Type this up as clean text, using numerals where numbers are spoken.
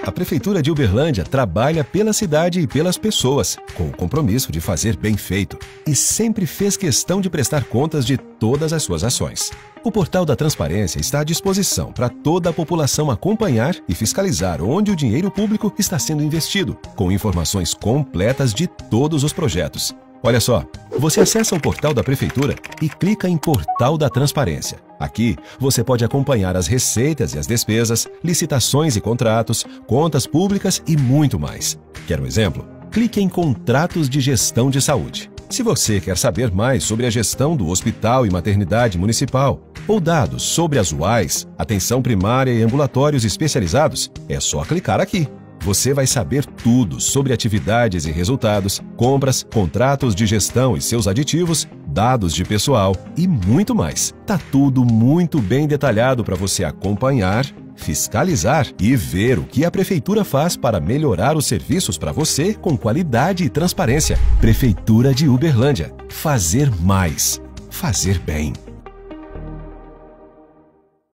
A Prefeitura de Uberlândia trabalha pela cidade e pelas pessoas, com o compromisso de fazer bem feito, e sempre fez questão de prestar contas de todas as suas ações. O Portal da Transparência está à disposição para toda a população acompanhar e fiscalizar onde o dinheiro público está sendo investido, com informações completas de todos os projetos. Olha só, você acessa o portal da Prefeitura e clica em Portal da Transparência. Aqui, você pode acompanhar as receitas e as despesas, licitações e contratos, contas públicas e muito mais. Quer um exemplo? Clique em Contratos de Gestão de Saúde. Se você quer saber mais sobre a gestão do Hospital e Maternidade Municipal, ou dados sobre as UAIs, atenção primária e ambulatórios especializados, é só clicar aqui. Você vai saber tudo sobre atividades e resultados, compras, contratos de gestão e seus aditivos, dados de pessoal e muito mais. Tá tudo muito bem detalhado para você acompanhar, fiscalizar e ver o que a Prefeitura faz para melhorar os serviços para você com qualidade e transparência. Prefeitura de Uberlândia. Fazer mais. Fazer bem.